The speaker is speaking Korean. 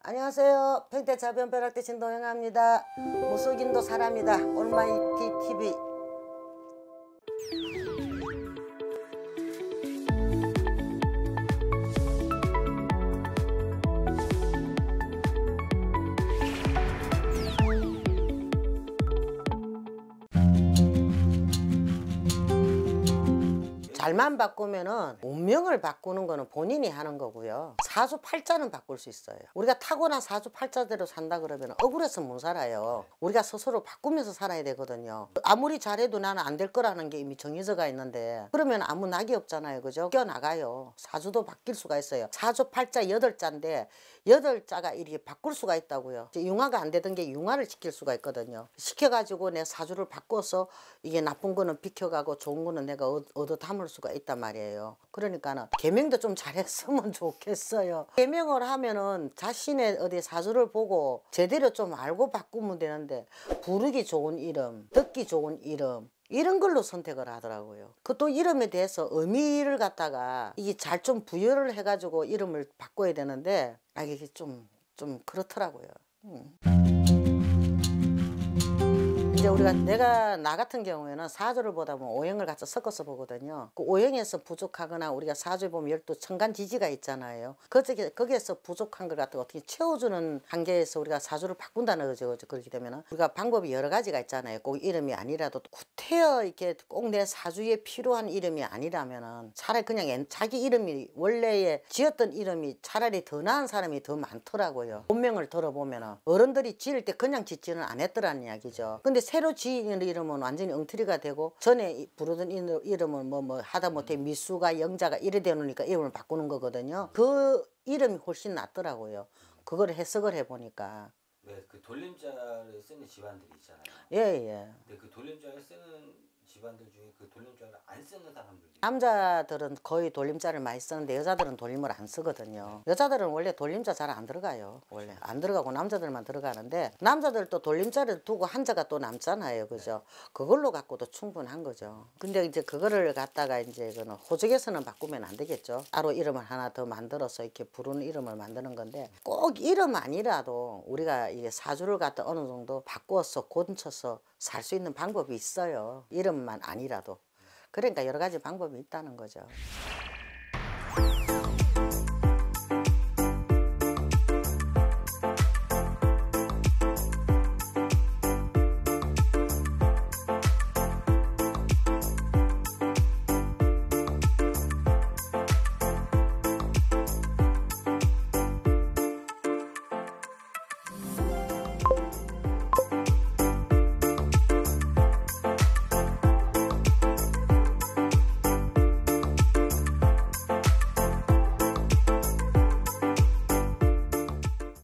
안녕하세요. 평택자변벼락대 진동영합니다. 무속인도 사람이다. 올마이티 TV. 잘만 바꾸면은 운명을 바꾸는 거는 본인이 하는 거고요. 사주팔자는 바꿀 수 있어요. 우리가 타고난 사주팔자대로 산다 그러면 억울해서 못 살아요. 우리가 스스로 바꾸면서 살아야 되거든요. 아무리 잘해도 나는 안 될 거라는 게 이미 정해져가 있는데 그러면 아무 낙이 없잖아요. 그죠? 껴나가요. 사주도 바뀔 수가 있어요. 사주팔자 8자인데 8자가 이렇게 바꿀 수가 있다고요. 융화가 안 되던 게 융화를 시킬 수가 있거든요. 시켜가지고 내 사주를 바꿔서 이게 나쁜 거는 비켜가고 좋은 거는 내가 얻어 담을 수가 있단 말이에요. 그러니까는 계명도 좀 잘했으면 좋겠어요. 계명을 하면은 자신의 어디 사주를 보고 제대로 좀 알고 바꾸면 되는데 부르기 좋은 이름, 듣기 좋은 이름 이런 걸로 선택을 하더라고요. 그 또 이름에 대해서 의미를 갖다가 이게 잘 좀 부여를 해가지고 이름을 바꿔야 되는데 이게 좀 그렇더라고요. 이제 내가 나 같은 경우에는 사주를 보다 보면 오행을 같이 섞어서 보거든요. 그 오행에서 부족하거나 우리가 사주에 보면 12천간지지가 있잖아요. 거기에서 부족한 걸 갖다가 어떻게 채워주는 한계에서 우리가 사주를 바꾼다는 거죠. 그렇게 되면은 우리가 방법이 여러 가지가 있잖아요. 꼭 이름이 아니라도 구태여 이렇게 꼭 내 사주에 필요한 이름이 아니라면은 차라리 그냥 자기 이름이 원래에 지었던 이름이 차라리 더 나은 사람이 더 많더라고요. 본명을 들어보면은 어른들이 지을 때 그냥 짓지는 않았더라는 이야기죠. 근데 새로 지은 이름은 완전히 엉터리가 되고 전에 부르던 이름은 뭐 하다못해 미수가 영자가 이래 되놓으니까 이름을 바꾸는 거거든요. 그 이름이 훨씬 낫더라고요. 그걸 해석을 해보니까. 왜 그 돌림자를 쓰는 집안들이 있잖아요. 예. 근데 그 돌림자를 쓰는 집안들 중에 그 돌림자를 안 쓰는 사람들이 남자들은 거의 돌림자를 많이 쓰는데 여자들은 돌림을 안 쓰거든요. 여자들은 원래 돌림자 잘 안 들어가요. 원래 안 들어가고 남자들만 들어가는데 남자들도 돌림자를 두고 한자가 또 남잖아요. 그죠? 그걸로 갖고도 충분한 거죠. 근데 이제 그거를 갖다가 이제 호적에서는 바꾸면 안 되겠죠. 따로 이름을 하나 더 만들어서 이렇게 부르는 이름을 만드는 건데 꼭 이름 아니라도 우리가 이게 사주를 갖다 어느 정도 바꿔서 고쳐서 살 수 있는 방법이 있어요. 이름만 아니라도. 그러니까 여러 가지 방법이 있다는 거죠.